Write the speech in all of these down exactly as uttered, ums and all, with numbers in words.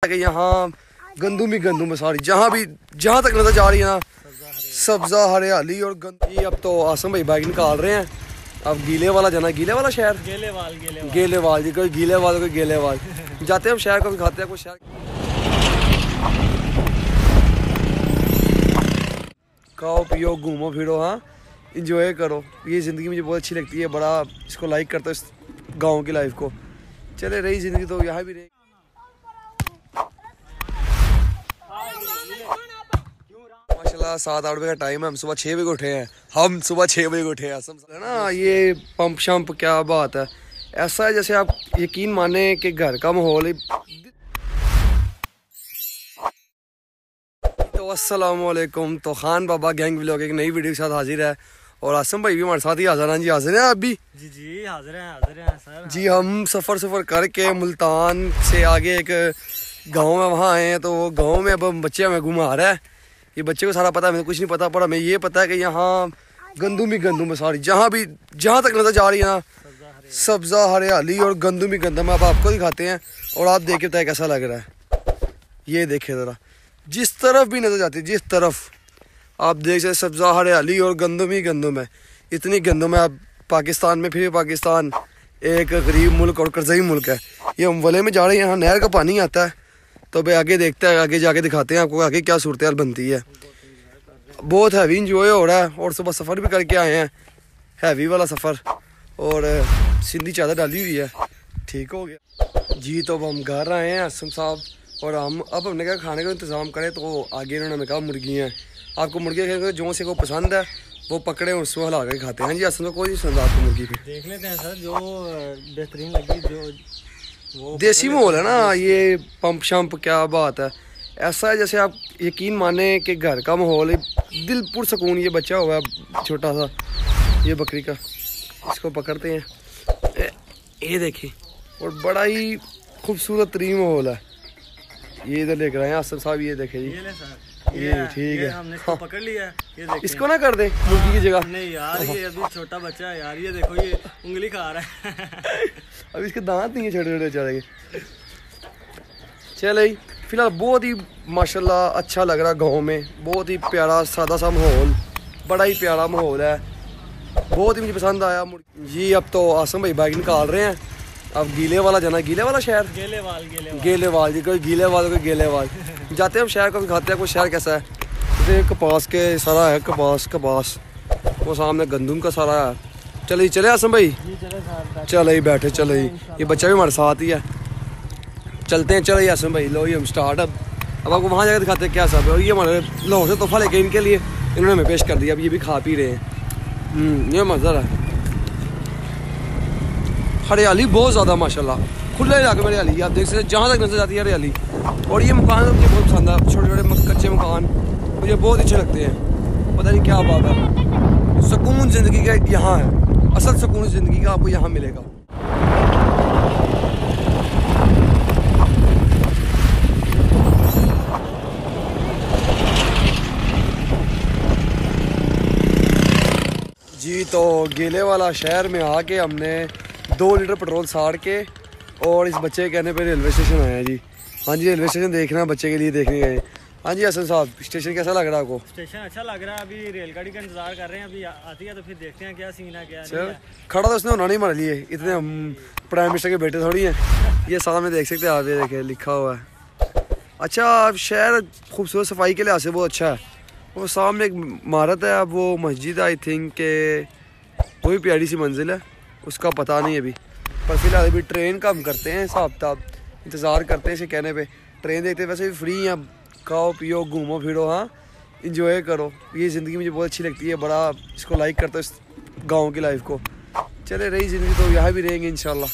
कि यहाँ गंदुम ही गंदुम है सारी, जहाँ भी जहाँ तक नजर जा रही है ना सब्जा हरियाली और गंदगी। अब तो आसम भाई बाइक निकाल रहे हैं, अब गीले वाला जाना, गीले वाला शहर गेलेवाल गेलेवाल गेलेवाल जी, कोई गीले वाला कोई गेलेवाल जाते हैं हम शहर को भी खाते हैं कुछ शहर खाओ पियो घूमो फिरो, हाँ इंजॉय करो, ये ज़िंदगी मुझे बहुत अच्छी लगती है, बड़ा इसको लाइक करता हूँ इस गाँव की लाइफ को। चले रही ज़िंदगी तो यहाँ भी रही। माशाल्लाह सात आठ बजे का टाइम है, हम सुबह छः बजे उठे हैं, हम सुबह छः बजे उठे हैं है ना। ये पंप शंप क्या बात है, ऐसा है जैसे आप यकीन माने कि घर का माहौल। तो अस्सलाम वालेकुम, तो खान बाबा गैंग व्लॉग एक नई वीडियो के साथ हाजिर है और आसम भाई भी हमारे साथ ही हाजिर हैं। जी हाजिर हैं आप भी? जी जी हाजिर हैं हाजिर हैं सर। जी हम सफ़र सफ़र करके मुल्तान से आगे एक गांव में वहाँ आए हैं, तो वो गांव में अब हम बच्चे हमें घुमा रहा है। ये बच्चे को सारा पता है, हमें कुछ नहीं पता, पर हमें ये पता है कि यहाँ गंदुम ही गंदुम है सारी, जहाँ भी जहाँ तक नजर जा रही है ना सब्जा हरियाली और गंदुम ही गंदुम है। अब आपको दिखाते हैं और आप देख के बताए कैसा लग रहा है। ये देखे ज़रा, जिस तरफ भी नजर जाती है, जिस तरफ आप देख सकते सब्जा हरियाली और गंदुम ही गंदुम है, इतनी गंदुम है। अब पाकिस्तान में फिर पाकिस्तान एक गरीब मुल्क और कर्ज़ई मुल्क है। ये हम वले में जा रहे हैं, यहाँ नहर का पानी आता है, तो भाई आगे देखते हैं, आगे जाके दिखाते हैं आपको आगे क्या सूरत हाल बनती है। बहुत हैवी इंजॉय हो रहा है और सुबह सफ़र भी करके आए हैं, हैवी वाला सफ़र, और सिंधी चादर डाली हुई है, ठीक हो गया जी। तो अब हम घर आए हैं असम साहब, और हम अब हमने कहा खाने का इंतज़ाम करें, तो आगे इन्होंने हमें कहा मुर्गी हैं, आपको मुर्गी खेल जो से को पसंद है वो पकड़े उसको हला के खाते हैं। जी असम में कोई नहीं पसंद आपको मुर्गी भी, देख लेते हैं सर जो बेहतरीन लगी, जो वो देसी माहौल है ना। ये पंप शंप क्या बात है, ऐसा है जैसे आप यकीन माने कि घर का माहौल, दिल पुरसकून। ये बच्चा हुआ है छोटा सा, ये बकरी का, इसको पकड़ते हैं, ये देखिए, और बड़ा ही खूबसूरत तरीन माहौल है। ये इधर लेकर आए हैं आसम साहब, ये देखे जी, ये ले सर, ये ये ठीक है, हमने इसको पकड़ लिया है। ये देखिए, इसको ना कर दे मुर्गी की जगह। नहीं यार, ये अभी छोटा बच्चा है यार, ये देखो ये उंगली खा रहा है अब इसके दांत नहीं है छोटे छोटे बेचारे के। चले फिलहाल बहुत ही माशाल्लाह अच्छा लग रहा है गाँव में, बहुत ही प्यारा सादा सा माहौल, बड़ा ही प्यारा माहौल है, बहुत ही मुझे पसंद आया जी। अब तो आसम भाई बाइक निकाल रहे हैं, अब गीले वाला जाना, गीले वाला शहर गेलेवाल गेलेवाल गेलेवाल जी, कोई गीले वाला कोई गेलेवाल जाते हैं हम शहर को भी खाते हैं कुछ शहर कैसा है। तो कपास के सारा है, कपास कपास वो सामने गंदुम का सारा है। चले चले आसम भाई, चले ही बैठे, चले ही, ये बच्चा भी हमारे साथ ही है, चलते हैं। चले आसम भाई, लो ये हम स्टार्ट। अब अब आपको वहाँ जाकर दिखाते हैं क्या सब है। और ये हमारे लाहौर से तोहफा लेके इनके लिए इन्होंने हमें पेश कर दिया, अब ये भी खा पी रहे हैं। ये मज़ा है, हरियाली बहुत ज़्यादा माशाल्लाह, खुले इलाके में हरियाली आप देख सकते हैं, जहाँ तक नजर जाती है हरियाली। और ये मकान मुझे बहुत पसंद है, छोटे छोटे कच्चे मकान मुझे बहुत अच्छे लगते हैं, पता नहीं क्या बात है। सुकून ज़िंदगी का यहाँ है, असल सुकून ज़िंदगी का आपको यहाँ मिलेगा। जी तो गीले वाला शहर में आके हमने दो लीटर पेट्रोल साड़ के और इस बच्चे के कहने पे रेलवे स्टेशन आए हैं जी। हाँ जी रेलवे स्टेशन देखना बच्चे के लिए देखने गए। हाँ जी हसन साहब, स्टेशन कैसा लग रहा है आपको? स्टेशन अच्छा लग रहा है, अभी रेलगाड़ी का इंतजार कर रहे हैं, अभी आती है तो फिर देखते हैं क्या सीन है क्या नहीं है। खड़ा तो उसने होना नहीं हमारे लिए, इतने हम प्राइम मिनिस्टर के बेटे थोड़ी हैं। ये सामने देख सकते हैं आप, ये देखे लिखा हुआ है। अच्छा अब शहर खूबसूरत सफाई के लिहाज से बहुत अच्छा है। वो सामने एक इमारत है, अब वो मस्जिद आई थिंक के वो भी प्यारी सी मंजिल है, उसका पता नहीं अभी। पर फिलहाल अभी ट्रेन का हम करते हैं हिसाब किताब, इंतज़ार करते हैं इसे कहने पे। ट्रेन देखते हैं, वैसे भी फ्री हैं, खाओ पियो घूमो फिरो, हाँ इंजॉय करो, ये ज़िंदगी मुझे बहुत अच्छी लगती है, बड़ा इसको लाइक करता हूँ इस गाँव की लाइफ को। चले रही ज़िंदगी तो यहाँ भी रहेंगे इंशाल्लाह।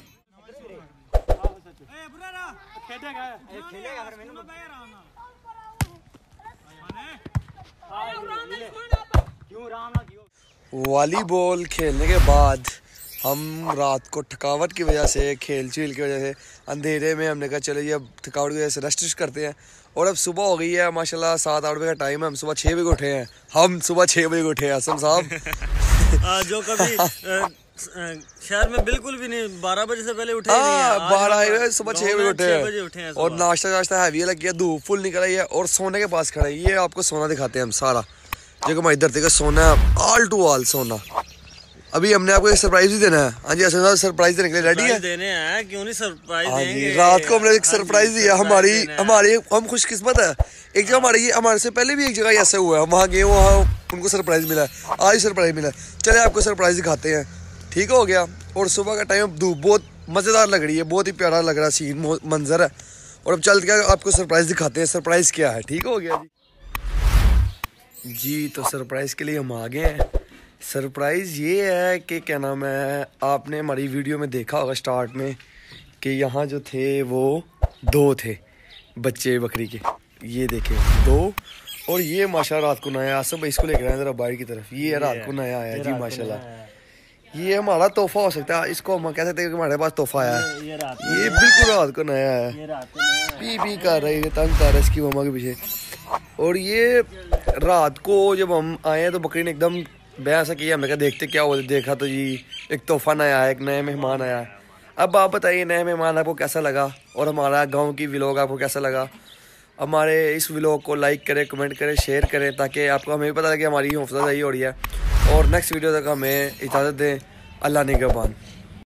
वॉलीबॉल खेलने के बाद हम रात को थकावट की वजह से, खेल चील की वजह से, अंधेरे में हमने कहा चलो ये अब थकावट की वजह से रेस्ट करते हैं। और अब सुबह हो गई है माशाल्लाह, सात आठ बजे का टाइम है, हम सुबह छः बजे उठे हैं, हम सुबह छः बजे उठे हैं असम साहब आ, जो कभी आ, आ, शहर में बिल्कुल भी नहीं, बारह बजे से पहले उठे ही नहीं हाँ है। आज बारह सुबह छह बजे उठे बजे उठे हैं हैं सुबह। और नाश्ता नाश्ता हैवी लग गया, धूप फुल निकल रही है और सोने के पास खड़े हैं। ये आपको सोना दिखाते हैं हम सारा, जो हमारी धरती का सोना है, ऑल टू ऑल सोना। अभी हमने आपको एक सरप्राइज भी देना है। हाँ जी असद, सरप्राइज देने के लिए रेडी है? देने हैं, क्यों नहीं सरप्राइज हाँ देंगे। जी, रात को हमने एक हाँ सरप्राइज जी, दिया। सरप्राइज हमारी देना है। हमारी हम खुशकिस्मत है, एक जगह हमारे हमारे से पहले भी एक जगह ऐसे हुआ है, वहाँ गए, वहाँ उनको सरप्राइज मिला है, आज सरप्राइज मिला है। चले आपको सरप्राइज दिखाते हैं, ठीक हो गया। और सुबह का टाइम धूप बहुत मज़ेदार लग रही है, बहुत ही प्यारा लग रहा है सीन, मंजर है। और अब चल के आपको सरप्राइज दिखाते हैं, सरप्राइज क्या है, ठीक हो गया जी। जी तो सरप्राइज के लिए हम आ गए हैं। सरप्राइज़ ये है कि क्या नाम है, आपने हमारी वीडियो में देखा होगा स्टार्ट में कि यहाँ जो थे वो दो थे बच्चे बकरी के, ये देखे दो। और ये माशाल्लाह रात को नया सब इसको लेकर आए ज़रा बाहर की तरफ, ये रात को नया आया जी माशाल्लाह। ये हमारा तोहफा हो सकता है, इसको हम कह सकते हैं कि हमारे पास तोहफा आया है। ये रात ये बिल्कुल रात को नया है, ये रात को नया है। पी पी कर रही है, तंग कर रहा है इसकी मम्मा के पीछे। और ये रात को जब हम आए हैं तो बकरी ने एकदम मैं ऐसा किया, हमने कहा देखते क्या हो, देखा तो जी एक तोहफा नया है, एक नया मेहमान आया है। अब आप बताइए नया मेहमान आपको कैसा लगा और हमारा गांव की व्लॉग आपको कैसा लगा। हमारे इस व्लॉग को लाइक करें, कमेंट करें, शेयर करें, ताकि आपको हमें भी पता लगे हमारी हौसला अफजाई हो रही है। और नेक्स्ट वीडियो तक हमें इजाज़त दें। अल्लाह निगहबान।